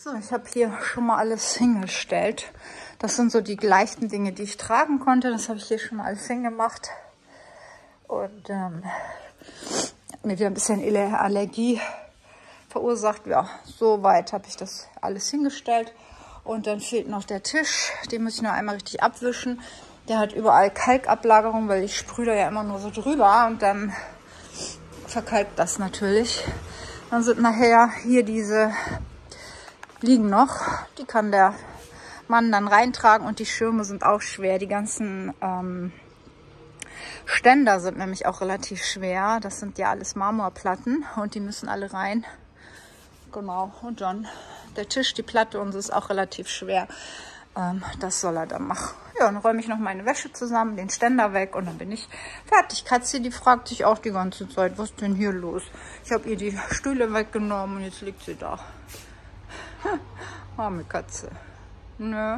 So, ich habe hier schon mal alles hingestellt. Das sind so die leichten Dinge, die ich tragen konnte. Das habe ich hier schon mal alles hingemacht. Und hat mir wieder ein bisschen Allergie verursacht. Ja, so weit habe ich das alles hingestellt. Und dann fehlt noch der Tisch. Den muss ich noch einmal richtig abwischen. Der hat überall Kalkablagerung, weil ich sprühe da ja immer nur so drüber. Und dann verkalkt das natürlich. Dann sind nachher hier diese liegen noch. Die kann der Mann dann reintragen. Und die Schirme sind auch schwer. Die ganzen Ständer sind nämlich auch relativ schwer. Das sind ja alles Marmorplatten. Und die müssen alle rein. Genau. Und dann der Tisch, die Platte und so ist auch relativ schwer. Das soll er dann machen. Ja, dann räume ich noch meine Wäsche zusammen, den Ständer weg und dann bin ich fertig. Katze, die fragt sich auch die ganze Zeit, was ist denn hier los? Ich habe ihr die Stühle weggenommen und jetzt liegt sie da. Arme Katze. Nö.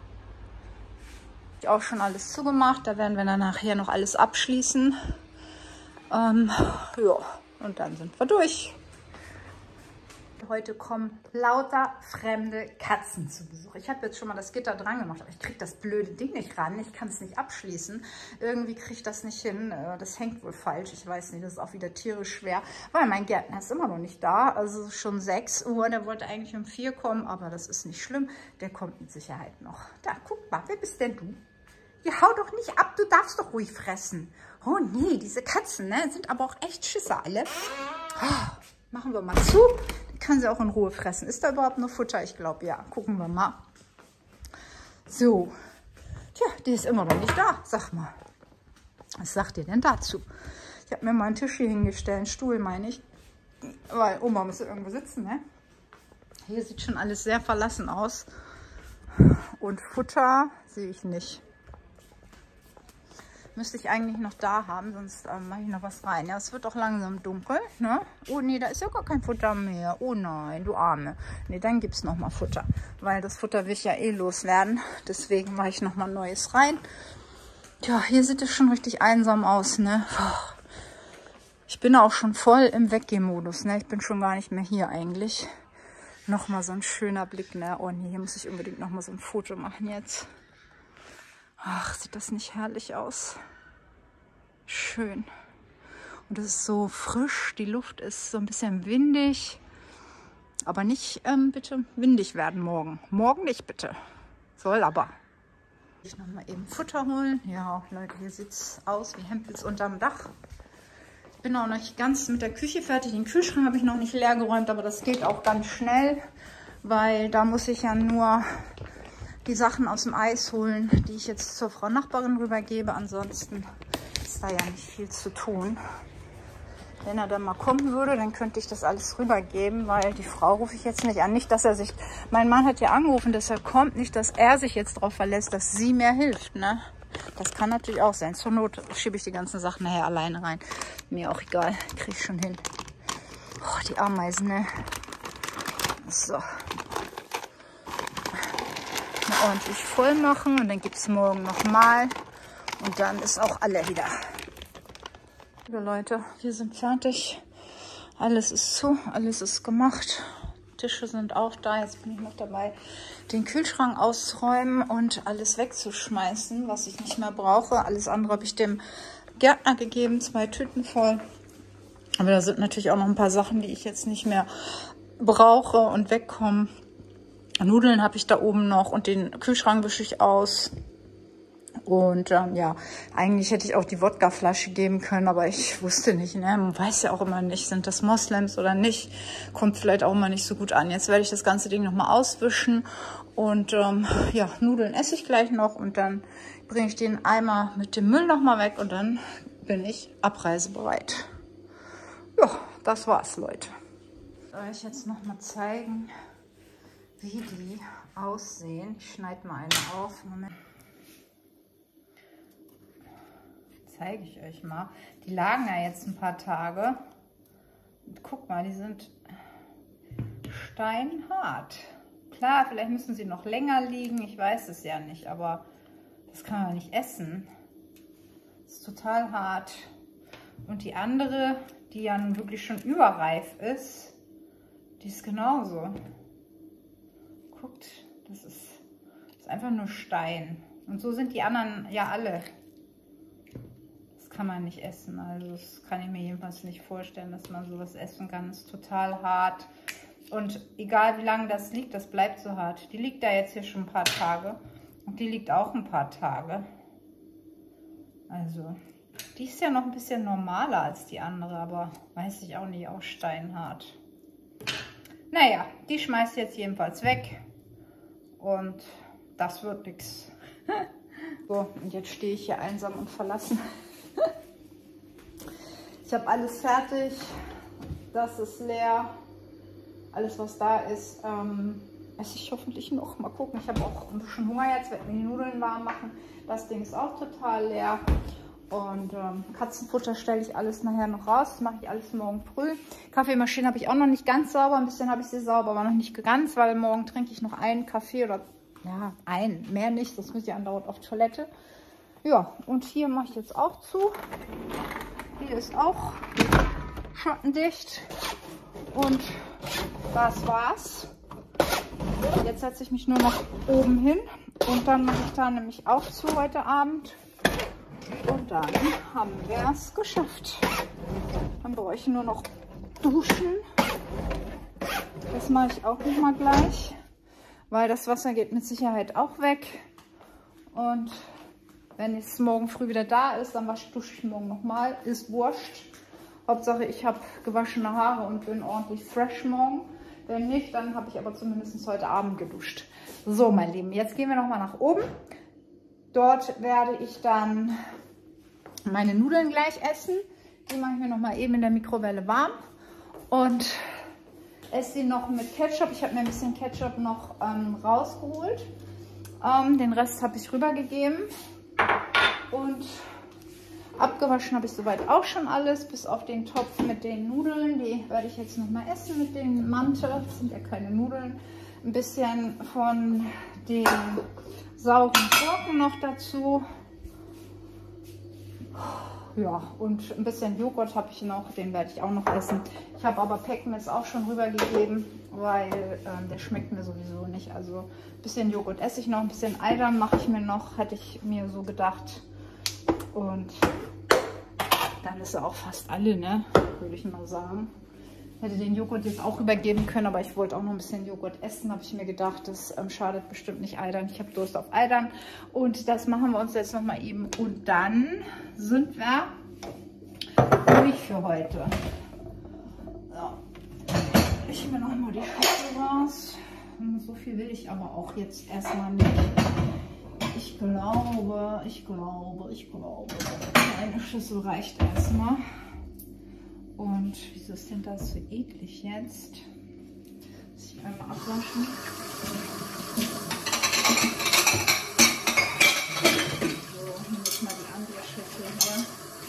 Ich auch schon alles zugemacht. Da werden wir dann nachher noch alles abschließen. Ja, und dann sind wir durch. Heute kommen lauter fremde Katzen zu Besuch. Ich habe jetzt schon mal das Gitter dran gemacht, aber ich kriege das blöde Ding nicht ran. Ich kann es nicht abschließen. Irgendwie kriege ich das nicht hin. Das hängt wohl falsch. Ich weiß nicht, das ist auch wieder tierisch schwer. Weil mein Gärtner ist immer noch nicht da. Also schon 6 Uhr. Der wollte eigentlich um 4 kommen, aber das ist nicht schlimm. Der kommt mit Sicherheit noch. Da, guck mal, wer bist denn du? Ja, hau doch nicht ab, du darfst doch ruhig fressen. Oh nee, diese Katzen, ne, sind aber auch echt Schisser alle. Oh, machen wir mal zu. Kann sie auch in Ruhe fressen. Ist da überhaupt noch Futter? Ich glaube, ja. Gucken wir mal. So. Tja, die ist immer noch nicht da. Sag mal. Was sagt ihr denn dazu? Ich habe mir mal einen Tisch hier hingestellt. Einen Stuhl, meine ich. Weil Oma muss ja irgendwo sitzen, ne? Hier sieht schon alles sehr verlassen aus. Und Futter sehe ich nicht. Müsste ich eigentlich noch da haben, sonst mache ich noch was rein. Ja, es wird auch langsam dunkel, ne? Oh nee, da ist ja gar kein Futter mehr. Oh nein, du Arme. Nee, dann gibt es noch mal Futter, weil das Futter will ich ja eh loswerden. Deswegen mache ich noch mal Neues rein. Tja, hier sieht es schon richtig einsam aus, ne? Ich bin auch schon voll im Weggehmodus, ne? Ich bin schon gar nicht mehr hier eigentlich. Noch mal so ein schöner Blick, ne? Oh nee, hier muss ich unbedingt noch mal so ein Foto machen jetzt. Ach, sieht das nicht herrlich aus? Schön. Und es ist so frisch. Die Luft ist so ein bisschen windig. Aber nicht bitte windig werden morgen. Morgen nicht bitte. Soll aber. Ich noch mal eben Futter holen. Ja, Leute, hier sieht es aus wie Hempels unterm Dach. Ich bin auch noch nicht ganz mit der Küche fertig. Den Kühlschrank habe ich noch nicht leer geräumt, aber das geht auch ganz schnell. Weil da muss ich ja nur die Sachen aus dem Eis holen, die ich jetzt zur Frau Nachbarin rübergebe. Ansonsten ist da ja nicht viel zu tun. Wenn er dann mal kommen würde, dann könnte ich das alles rübergeben, weil die Frau rufe ich jetzt nicht an. Nicht, dass er sich... Mein Mann hat ja angerufen, dass er kommt. Nicht, dass er sich jetzt darauf verlässt, dass sie mir hilft, ne? Das kann natürlich auch sein. Zur Not schiebe ich die ganzen Sachen nachher alleine rein. Mir auch egal. Kriege ich schon hin. Oh, die Ameisen, ne? So. Ordentlich voll machen und dann gibt es morgen nochmal und dann ist auch alle wieder. Liebe Leute, wir sind fertig. Alles ist zu, alles ist gemacht. Tische sind auch da. Jetzt bin ich noch dabei, den Kühlschrank auszuräumen und alles wegzuschmeißen, was ich nicht mehr brauche. Alles andere habe ich dem Gärtner gegeben, 2 Tüten voll. Aber da sind natürlich auch noch ein paar Sachen, die ich jetzt nicht mehr brauche und wegkommen. Nudeln habe ich da oben noch und den Kühlschrank wische ich aus. Und ja, eigentlich hätte ich auch die Wodkaflasche geben können, aber ich wusste nicht, ne? Man weiß ja auch immer nicht, sind das Moslems oder nicht. Kommt vielleicht auch immer nicht so gut an. Jetzt werde ich das ganze Ding nochmal auswischen und ja, Nudeln esse ich gleich noch und dann bringe ich den Eimer mit dem Müll nochmal weg und dann bin ich abreisebereit. Ja, das war's, Leute. Ich soll euch jetzt nochmal zeigen, wie die aussehen. Ich schneide mal eine auf. Moment. Zeige ich euch mal. Die lagen ja jetzt ein paar Tage. Und guck mal, die sind steinhart. Klar, vielleicht müssen sie noch länger liegen. Ich weiß es ja nicht, aber das kann man nicht essen. Das ist total hart. Und die andere, die ja nun wirklich schon überreif ist, die ist genauso. guckt. Das ist einfach nur Stein. Und so sind die anderen ja alle. Das kann man nicht essen. Also das kann ich mir jedenfalls nicht vorstellen, dass man sowas essen kann. Das ist total hart. Und egal wie lange das liegt, das bleibt so hart. Die liegt da jetzt hier schon ein paar Tage. Und die liegt auch ein paar Tage. Also, die ist ja noch ein bisschen normaler als die andere, aber weiß ich auch nicht, auch steinhart. Naja, die schmeißt jetzt jedenfalls weg. Und das wird nichts. So, und jetzt stehe ich hier einsam und verlassen. Ich habe alles fertig. Das ist leer. Alles, was da ist, esse ich hoffentlich noch. Mal gucken. Ich habe auch ein bisschen Hunger jetzt. Werde mir die Nudeln warm machen. Das Ding ist auch total leer. Und Katzenfutter stelle ich alles nachher noch raus. Das mache ich alles morgen früh. Kaffeemaschine habe ich auch noch nicht ganz sauber. Ein bisschen habe ich sie sauber, aber noch nicht ganz, weil morgen trinke ich noch einen Kaffee oder ja, mehr nicht. Das muss ich andauernd auf Toilette. Ja, und hier mache ich jetzt auch zu. Hier ist auch schattendicht. Und das war's. Jetzt setze ich mich nur noch oben hin. Und dann mache ich da nämlich auch zu heute Abend. Und dann haben wir es geschafft. Dann brauche ich nur noch duschen. Das mache ich auch noch mal gleich, weil das Wasser geht mit Sicherheit auch weg. Und wenn es morgen früh wieder da ist, dann dusche ich morgen nochmal. Ist wurscht. Hauptsache ich habe gewaschene Haare und bin ordentlich fresh morgen. Wenn nicht, dann habe ich aber zumindest heute Abend geduscht. So, mein Lieben, jetzt gehen wir nochmal nach oben. Dort werde ich dann meine Nudeln gleich essen. Die mache ich mir nochmal eben in der Mikrowelle warm. Und esse sie noch mit Ketchup. Ich habe mir ein bisschen Ketchup noch rausgeholt. Den Rest habe ich rübergegeben. Und abgewaschen habe ich soweit auch schon alles, bis auf den Topf mit den Nudeln. Die werde ich jetzt nochmal essen mit den Mante. Das sind ja keine Nudeln. Ein bisschen von den sauren Gurken noch dazu. Ja, und ein bisschen Joghurt habe ich noch, den werde ich auch noch essen. Ich habe aber Pekmez auch schon rübergegeben, weil der schmeckt mir sowieso nicht. Also ein bisschen Joghurt esse ich noch, ein bisschen Eidam mache ich mir noch, hätte ich mir so gedacht. Und dann ist er auch fast alle, ne? Würde ich mal sagen. Hätte den Joghurt jetzt auch übergeben können, aber ich wollte auch noch ein bisschen Joghurt essen, habe ich mir gedacht. Das schadet bestimmt nicht Eidam. Ich habe Durst auf Eidam. Und das machen wir uns jetzt nochmal eben. Und dann sind wir durch für heute. So. Ich nehme nochmal die Schüssel raus. So viel will ich aber auch jetzt erstmal nicht. Ich glaube, eine Schüssel reicht erstmal. Und wieso ist denn das so eklig jetzt? Muss ich einmal abwaschen. So, nehme ich mal die andere Schüssel hier.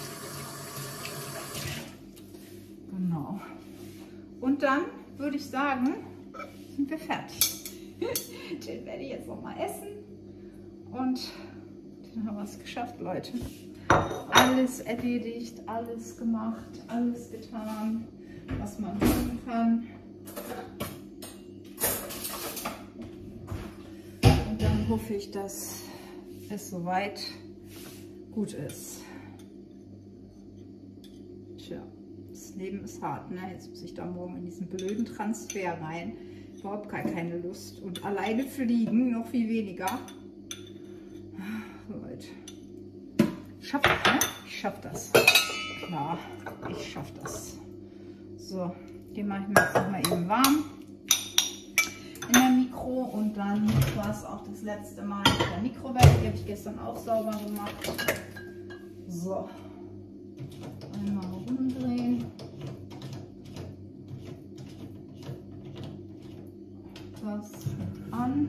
Genau. Und dann würde ich sagen, sind wir fertig. Den werde ich jetzt noch mal essen. Und dann haben wir es geschafft, Leute. Alles erledigt, alles gemacht, alles getan, was man tun kann. Und dann hoffe ich, dass es soweit gut ist. Tja, das Leben ist hart, ne? Jetzt muss ich da morgen in diesen blöden Transfer rein. Überhaupt gar keine Lust. Und alleine fliegen noch viel weniger. Leute. Schaff das, ne? Ich schaff das. Klar, ich schaff das. So, den mache ich mir jetzt nochmal eben warm in der Mikro und dann war es auch das letzte Mal in der Mikrowelle. Die habe ich gestern auch sauber gemacht. So, einmal rumdrehen. Das an.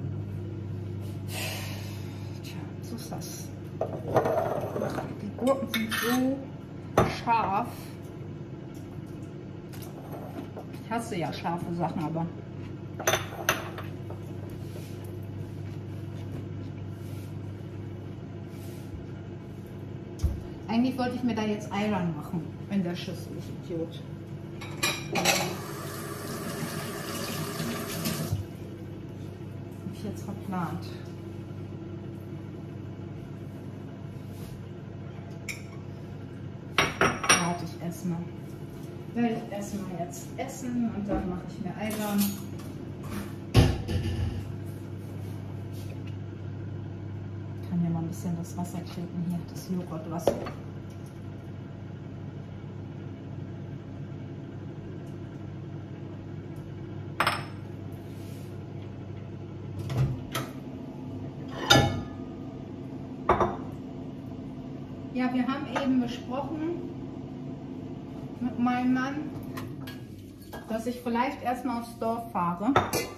Tja, so ist das. Die Gurken sind so scharf. Ich hasse ja scharfe Sachen, aber eigentlich wollte ich mir da jetzt Ayran machen in der Schüssel, ich Idiot. ich jetzt verplant. Warte ich erstmal. Werde ich erstmal jetzt essen und dann mache ich mir Eidern. Ich kann ja mal ein bisschen das Wasser trinken hier, das Joghurtwasser. Ja, wir haben eben besprochen mit meinem Mann, dass ich vielleicht erstmal aufs Dorf fahre.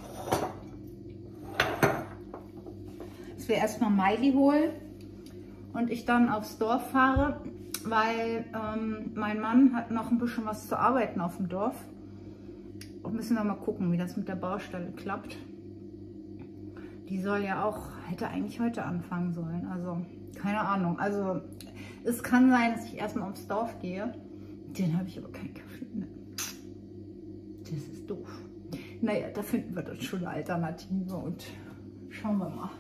Dass wir erstmal Miley holen und ich dann aufs Dorf fahre, weil mein Mann hat noch ein bisschen was zu arbeiten auf dem Dorf. Und müssen wir mal gucken, wie das mit der Baustelle klappt. Die soll ja auch, hätte eigentlich heute anfangen sollen. Also, keine Ahnung. Also, es kann sein, dass ich erstmal aufs Dorf gehe. Den habe ich aber keinen Kaffee mehr. Das ist doof. Naja, da finden wir dann schon eine Alternative und schauen wir mal.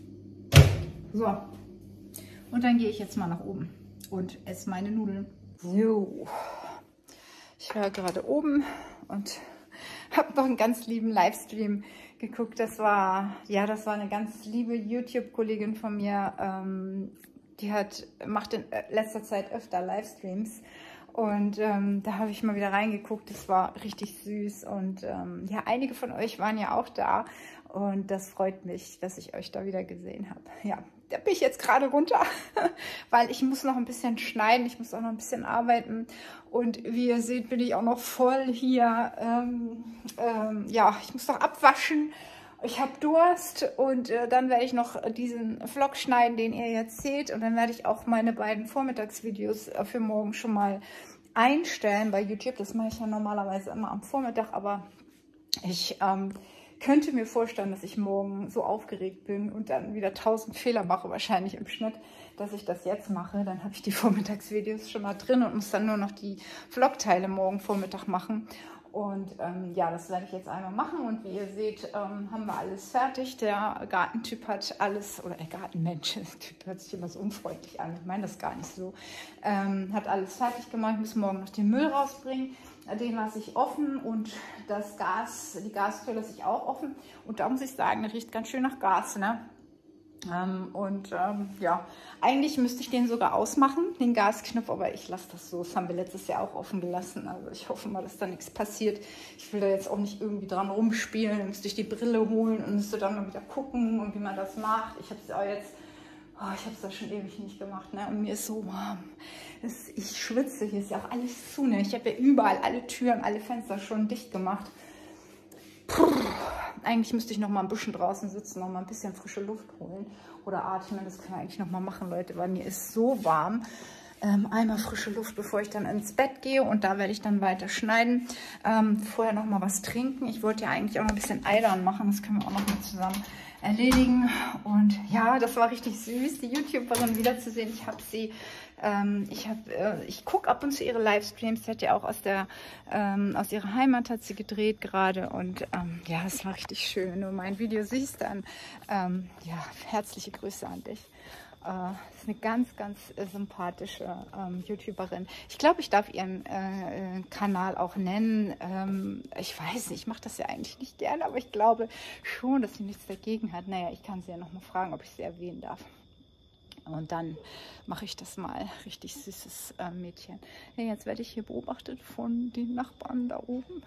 So. Und dann gehe ich jetzt mal nach oben und esse meine Nudeln. So. Ich war gerade oben und habe noch einen ganz lieben Livestream geguckt. Das war eine ganz liebe YouTube-Kollegin von mir. Die macht in letzter Zeit öfter Livestreams. Und da habe ich mal wieder reingeguckt. Das war richtig süß. Und ja, einige von euch waren ja auch da. Und das freut mich, dass ich euch da wieder gesehen habe. Ja, da bin ich jetzt gerade runter, weil ich muss noch ein bisschen schneiden. Ich muss auch noch ein bisschen arbeiten. Und wie ihr seht, bin ich auch noch voll hier. Ja, ich muss noch abwaschen. Ich habe Durst und dann werde ich noch diesen Vlog schneiden, den ihr jetzt seht. Und dann werde ich auch meine beiden Vormittagsvideos für morgen schon mal einstellen bei YouTube. Das mache ich ja normalerweise immer am Vormittag, aber ich könnte mir vorstellen, dass ich morgen so aufgeregt bin und dann wieder 1000 Fehler mache, wahrscheinlich im Schnitt, dass ich das jetzt mache. Dann habe ich die Vormittagsvideos schon mal drin und muss dann nur noch die Vlogteile morgen Vormittag machen. Und ja, das werde ich jetzt einmal machen und wie ihr seht, haben wir alles fertig. Der Gartentyp hat alles, oder der Gartenmensch, der Typ hört sich immer so unfreundlich an, ich meine das gar nicht so, hat alles fertig gemacht. Ich muss morgen noch den Müll rausbringen, den lasse ich offen und die Gastür lasse ich auch offen. Und da muss ich sagen, der riecht ganz schön nach Gas, ne? Ja, eigentlich müsste ich den sogar ausmachen, den Gasknopf, aber ich lasse das so. Das haben wir letztes Jahr auch offen gelassen. Also ich hoffe mal, dass da nichts passiert. Ich will da jetzt auch nicht irgendwie dran rumspielen. Dann müsste ich die Brille holen und müsste dann mal wieder gucken und wie man das macht. Ich habe es auch jetzt, ich habe es da schon ewig nicht gemacht, ne? Und mir ist so warm. Ich schwitze, hier ist ja auch alles zu, ne? Ich habe ja überall alle Türen, alle Fenster schon dicht gemacht. Puh. Eigentlich müsste ich noch mal ein bisschen draußen sitzen, noch mal ein bisschen frische Luft holen oder atmen. Das können wir eigentlich noch mal machen, Leute, weil mir ist so warm. Einmal frische Luft, bevor ich dann ins Bett gehe und da werde ich dann weiter schneiden. Vorher noch mal was trinken. Ich wollte ja eigentlich auch noch ein bisschen Eidern machen. Das können wir auch noch mal zusammen erledigen. Und ja, das war richtig süß, die YouTuberin wiederzusehen. Ich habe sie, ich gucke ab und zu ihre Livestreams. Sie hat ja auch aus ihrer Heimat hat sie gedreht gerade. Und ja, es war richtig schön. Wenn du mein Video siehst, dann ja, herzliche Grüße an dich. Ist eine ganz, ganz sympathische YouTuberin. Ich glaube, ich darf ihren Kanal auch nennen. Ich weiß nicht, ich mache das ja eigentlich nicht gerne, aber ich glaube schon, dass sie nichts dagegen hat. Naja, ich kann sie ja noch mal fragen, ob ich sie erwähnen darf. Und dann mache ich das mal. Richtig süßes Mädchen. Ja, jetzt werde ich hier beobachtet von den Nachbarn da oben.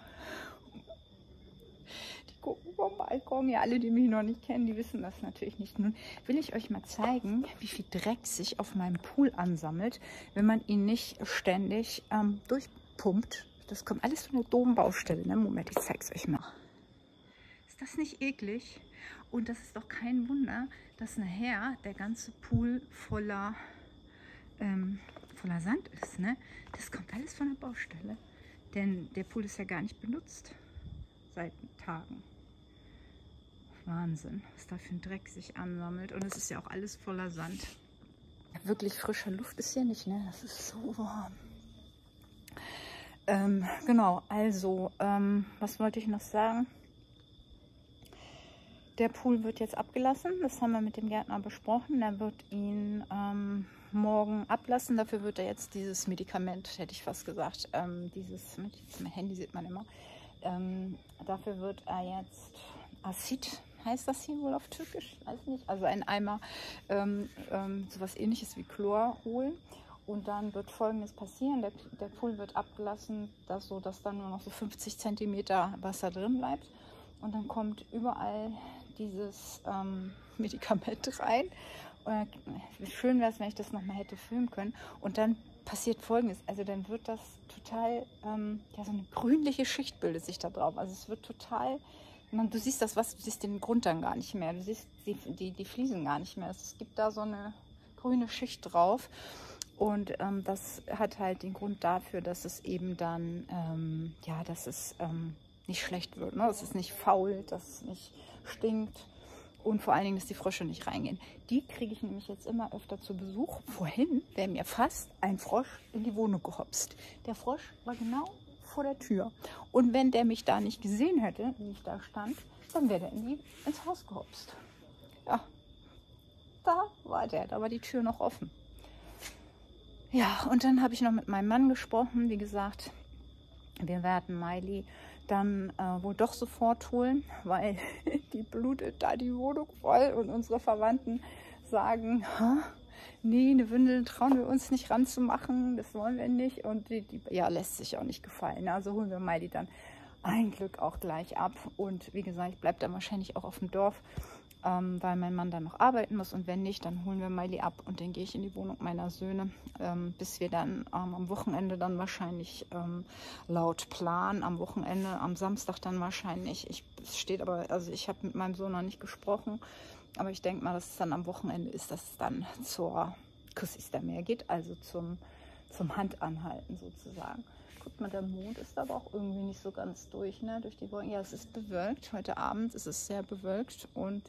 Gucken vom Balkon. Ja, alle, die mich noch nicht kennen, die wissen das natürlich nicht. Nun will ich euch mal zeigen, wie viel Dreck sich auf meinem Pool ansammelt, wenn man ihn nicht ständig durchpumpt. Das kommt alles von der doofen Baustelle. Ne? Moment, ich zeige es euch mal. Ist das nicht eklig? Und das ist doch kein Wunder, dass nachher der ganze Pool voller Sand ist. Ne? Das kommt alles von der Baustelle. Denn der Pool ist ja gar nicht benutzt seit Tagen. Wahnsinn, was da für ein Dreck sich ansammelt. Und es ist ja auch alles voller Sand. Wirklich frische Luft ist hier nicht, ne? Das ist so warm. Genau, also, was wollte ich noch sagen? Der Pool wird jetzt abgelassen. Das haben wir mit dem Gärtner besprochen. Der wird ihn morgen ablassen. Dafür wird er jetzt dieses Medikament, hätte ich fast gesagt, mein Handy sieht man immer. Dafür wird er jetzt Acid, heißt das hier wohl auf Türkisch, weiß nicht. Also ein Eimer, sowas ähnliches wie Chlor holen. Und dann wird Folgendes passieren. Der Pool wird abgelassen, sodass dann nur noch so 50 cm Wasser drin bleibt. Und dann kommt überall dieses Medikament rein. Schön wäre es, wenn ich das nochmal hätte filmen können. Und dann passiert Folgendes. Also dann wird das total, ja, so eine grünliche Schicht bildet sich da drauf. Also es wird total, du siehst das Wasser, du siehst den Grund dann gar nicht mehr. Du siehst die Fliesen gar nicht mehr. Es gibt da so eine grüne Schicht drauf. Und das hat halt den Grund dafür, dass es eben dann, ja, dass es nicht schlecht wird, ne? Dass es nicht faul, dass es nicht stinkt und vor allen Dingen, dass die Frösche nicht reingehen. Die kriege ich nämlich jetzt immer öfter zu Besuch. Vorhin wäre mir fast ein Frosch in die Wohnung gehopst. Der Frosch war genau vor der Tür. Und wenn der mich da nicht gesehen hätte, wie ich da stand, dann wäre der ins Haus gehopst. Ja, da war der, da war die Tür noch offen. Ja, und dann habe ich noch mit meinem Mann gesprochen. Wie gesagt, wir werden Miley dann wohl doch sofort holen, weil die blutet da die Wohnung voll und unsere Verwandten sagen, nee, eine Windel trauen wir uns nicht ranzumachen, das wollen wir nicht. Und die ja, lässt sich auch nicht gefallen. Also holen wir Miley dann ein Glück auch gleich ab. Und wie gesagt, ich bleibe dann wahrscheinlich auch auf dem Dorf, weil mein Mann dann noch arbeiten muss. Und wenn nicht, dann holen wir Miley ab und dann gehe ich in die Wohnung meiner Söhne, bis wir dann am Wochenende dann wahrscheinlich laut Plan, am Wochenende, am Samstag dann wahrscheinlich, es steht aber, also ich habe mit meinem Sohn noch nicht gesprochen, aber ich denke mal, dass es dann am Wochenende ist, dass es dann zur Küssis der Meer geht, also zum Handanhalten sozusagen. Guck mal, der Mond ist aber auch irgendwie nicht so ganz durch, ne? Durch die Wolken. Ja, es ist bewölkt. Heute Abend ist es sehr bewölkt und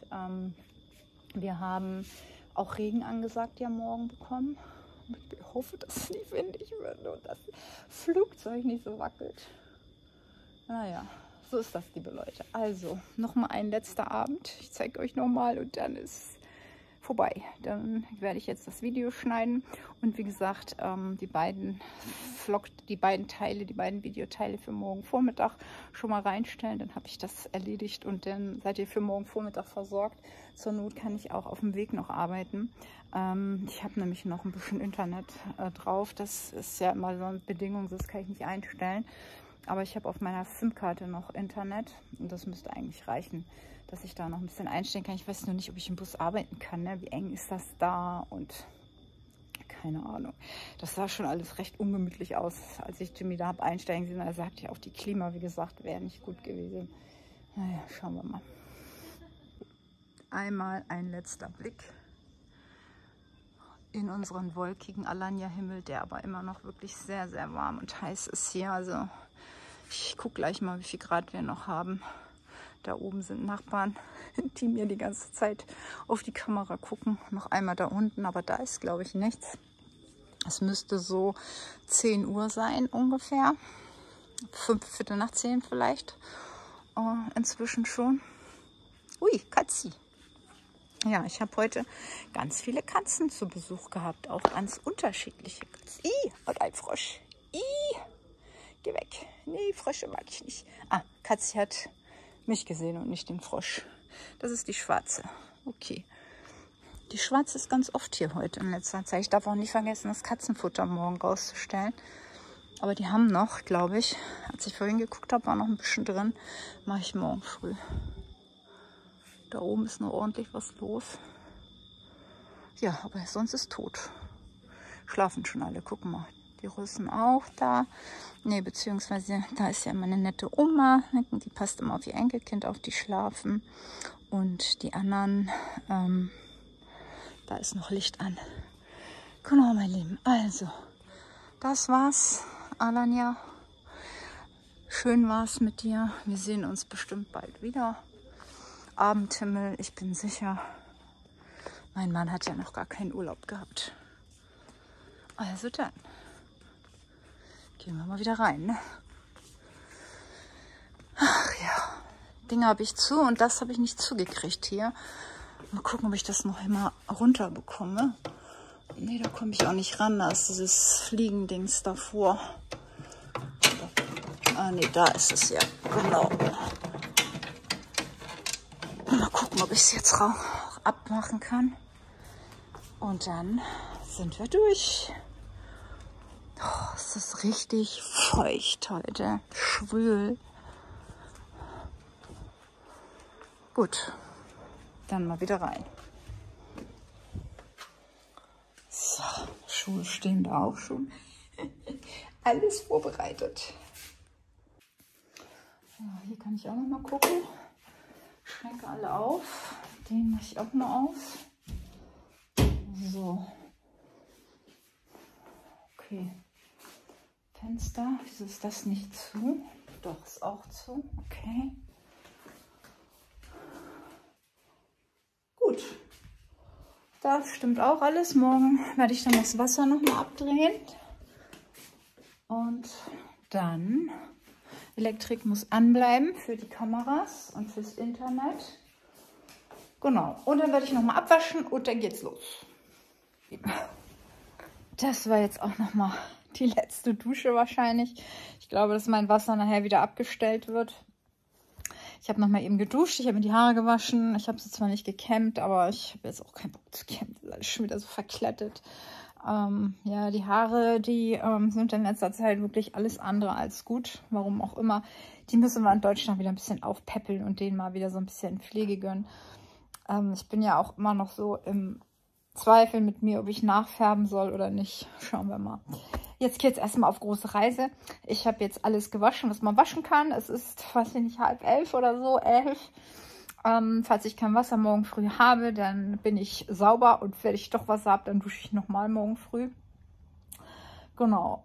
wir haben auch Regen angesagt ja morgen bekommen. Ich hoffe, dass es nicht windig wird und das Flugzeug nicht so wackelt. Naja, so ist das, liebe Leute. Also, nochmal ein letzter Abend. Ich zeige euch nochmal und dann ist vorbei. Dann werde ich jetzt das Video schneiden und wie gesagt, die beiden Videoteile für morgen Vormittag schon mal reinstellen. Dann habe ich das erledigt und dann seid ihr für morgen Vormittag versorgt. Zur Not kann ich auch auf dem Weg noch arbeiten. Ich habe nämlich noch ein bisschen Internet drauf. Das ist ja immer so eine Bedingung, das kann ich nicht einstellen. Aber ich habe auf meiner SIM-Karte noch Internet und das müsste eigentlich reichen, dass ich da noch ein bisschen einstellen kann. Ich weiß nur nicht, ob ich im Bus arbeiten kann, ne? Wie eng ist das da und keine Ahnung. Das sah schon alles recht ungemütlich aus, als ich Jimmy da habe einsteigen sehen. Er sagte ja auch, die Klima, wie gesagt, wäre nicht gut gewesen. Naja, schauen wir mal. Einmal ein letzter Blick in unseren wolkigen Alanya-Himmel, der aber immer noch wirklich sehr, sehr warm und heiß ist hier. Also ich gucke gleich mal, wie viel Grad wir noch haben. Da oben sind Nachbarn, die mir die ganze Zeit auf die Kamera gucken. Noch einmal da unten, aber da ist, glaube ich, nichts. Es müsste so 10 Uhr sein ungefähr. 9:45 vielleicht. Inzwischen schon. Ui, Katzi. Ja, ich habe heute ganz viele Katzen zu Besuch gehabt. Auch ganz unterschiedliche Katzen. Und ein Frosch. Geh weg. Nee, Frösche mag ich nicht. Katzi hat mich gesehen und nicht den Frosch. Das ist die Schwarze. Okay. Die Schwarze ist ganz oft hier heute in letzter Zeit. Ich darf auch nicht vergessen, das Katzenfutter morgen rauszustellen. Aber die haben noch, glaube ich, als ich vorhin geguckt habe, war noch ein bisschen drin. Mache ich morgen früh. Da oben ist noch ordentlich was los. Ja, aber sonst ist tot. Schlafen schon alle. Guck mal. Die Russen auch da. Ne, beziehungsweise da ist ja immer eine nette Oma. Die passt immer auf ihr Enkelkind auf, die schlafen. Und die anderen, da ist noch Licht an. Genau, mein Lieben. Also, das war's, Alanya. Schön war's mit dir. Wir sehen uns bestimmt bald wieder. Abendhimmel, ich bin sicher. Mein Mann hat ja noch gar keinen Urlaub gehabt. Also dann. Gehen wir mal wieder rein, ne? Ach ja, Dinge habe ich zu und das habe ich nicht zugekriegt hier. Mal gucken, ob ich das noch immer runter bekomme. Nee, da komme ich auch nicht ran. Da ist dieses Fliegendings davor. Ah, nee, da ist es ja. Genau. Mal gucken, ob ich es jetzt abmachen kann. Und dann sind wir durch. Oh, es ist richtig feucht heute. Schwül. Gut. Dann mal wieder rein. So, Schuhe stehen da auch schon. Alles vorbereitet. Ja, hier kann ich auch noch mal gucken. Schränke alle auf. Den mache ich auch mal auf. So. Okay. Fenster. Wieso ist das nicht zu? Doch, ist auch zu. Okay. Gut. Das stimmt auch alles. Morgen werde ich dann das Wasser noch mal abdrehen. Und dann, Elektrik muss anbleiben für die Kameras und fürs Internet. Genau. Und dann werde ich noch mal abwaschen und dann geht's los. Das war jetzt auch noch mal die letzte Dusche wahrscheinlich. Ich glaube, dass mein Wasser nachher wieder abgestellt wird. Ich habe noch mal eben geduscht, ich habe mir die Haare gewaschen. Ich habe sie zwar nicht gekämmt, aber ich habe jetzt auch keinen Bock zu kämmen. Das ist alles schon wieder so verklettet. Ja, die Haare, die sind in letzter Zeit wirklich alles andere als gut. Warum auch immer. Die müssen wir in Deutschland wieder ein bisschen aufpäppeln und denen mal wieder so ein bisschen Pflege gönnen. Ich bin ja auch immer noch so im Zweifel mit mir, ob ich nachfärben soll oder nicht. Schauen wir mal. Jetzt geht es erstmal auf große Reise. Ich habe jetzt alles gewaschen, was man waschen kann. Es ist, weiß ich nicht, 10:30 oder so, 11. Falls ich kein Wasser morgen früh habe, dann bin ich sauber und wenn ich doch Wasser habe, dann dusche ich nochmal morgen früh. Genau.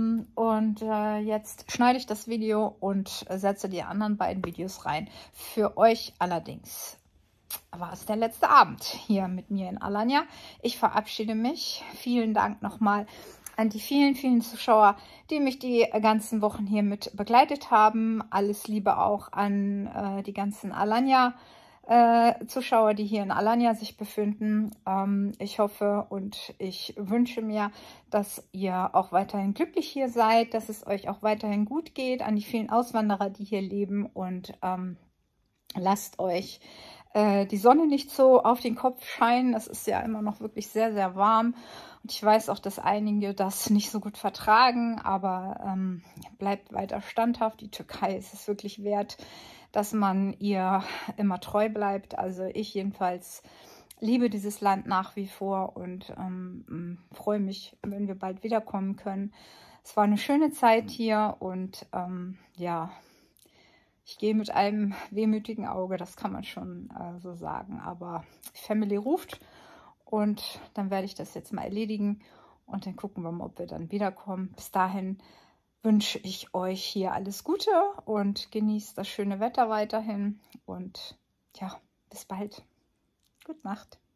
Jetzt schneide ich das Video und setze die anderen beiden Videos rein. Für euch allerdings war es der letzte Abend hier mit mir in Alanya. Ich verabschiede mich. Vielen Dank nochmal an die vielen, vielen Zuschauer, die mich die ganzen Wochen hier mit begleitet haben. Alles Liebe auch an die ganzen Alanya-Zuschauer, die hier in Alanya sich befinden. Ich hoffe und ich wünsche mir, dass ihr auch weiterhin glücklich hier seid, dass es euch auch weiterhin gut geht. An die vielen Auswanderer, die hier leben, und lasst euch die Sonne nicht so auf den Kopf scheinen. Es ist ja immer noch wirklich sehr, sehr warm. Und ich weiß auch, dass einige das nicht so gut vertragen, aber bleibt weiter standhaft. Die Türkei ist es wirklich wert, dass man ihr immer treu bleibt. Also ich jedenfalls liebe dieses Land nach wie vor und freue mich, wenn wir bald wiederkommen können. Es war eine schöne Zeit hier und ja, ich gehe mit einem wehmütigen Auge, das kann man schon so sagen. Aber Family ruft und dann werde ich das jetzt mal erledigen und dann gucken wir mal, ob wir dann wiederkommen. Bis dahin wünsche ich euch hier alles Gute und genießt das schöne Wetter weiterhin. Und ja, bis bald. Gute Nacht.